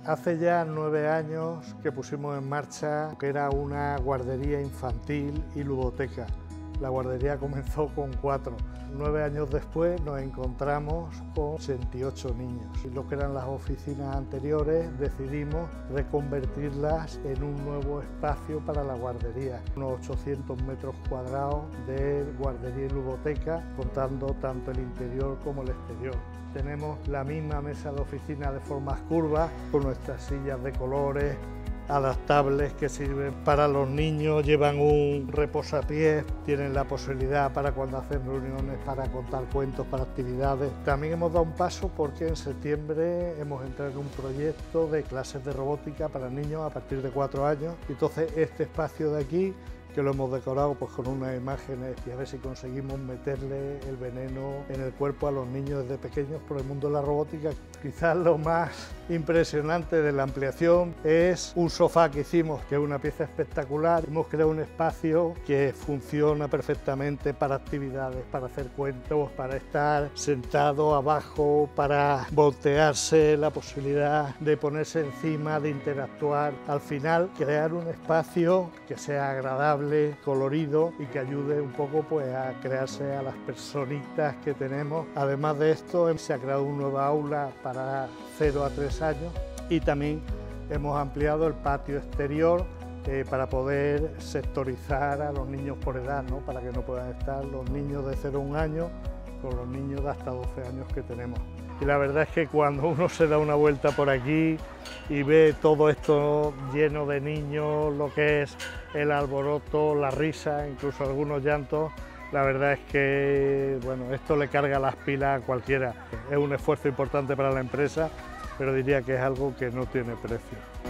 Hace ya 9 años que pusimos en marcha que era una guardería infantil y ludoteca. La guardería comenzó con 4. 9 años después nos encontramos con 88 niños. Y lo que eran las oficinas anteriores decidimos reconvertirlas en un nuevo espacio para la guardería. Unos 800 metros cuadrados de guardería y ludoteca, contando tanto el interior como el exterior. Tenemos la misma mesa de oficina de formas curvas, con nuestras sillas de colores adaptables que sirven para los niños, llevan un reposapiés, tienen la posibilidad para cuando hacen reuniones, para contar cuentos, para actividades. También hemos dado un paso porque en septiembre hemos entrado en un proyecto de clases de robótica para niños a partir de 4 años. Entonces este espacio de aquí, que lo hemos decorado pues con unas imágenes y a ver si conseguimos meterle el veneno en el cuerpo a los niños desde pequeños por el mundo de la robótica. Quizás lo más impresionante de la ampliación es un sofá que hicimos, que es una pieza espectacular. Hemos creado un espacio que funciona perfectamente para actividades, para hacer cuentos, para estar sentado abajo, para voltearse, la posibilidad de ponerse encima, de interactuar. Al final, crear un espacio que sea agradable, colorido y que ayude un poco pues, a crearse a las personitas que tenemos. Además de esto, se ha creado una nueva aula para 0 a 3 años y también hemos ampliado el patio exterior para poder sectorizar a los niños por edad, ¿no? Para que no puedan estar los niños de 0 a 1 año con los niños de hasta 12 años que tenemos. Y la verdad es que cuando uno se da una vuelta por aquí y ve todo esto lleno de niños, lo que es el alboroto, la risa, incluso algunos llantos, la verdad es que bueno, esto le carga las pilas a cualquiera. Es un esfuerzo importante para la empresa, pero diría que es algo que no tiene precio.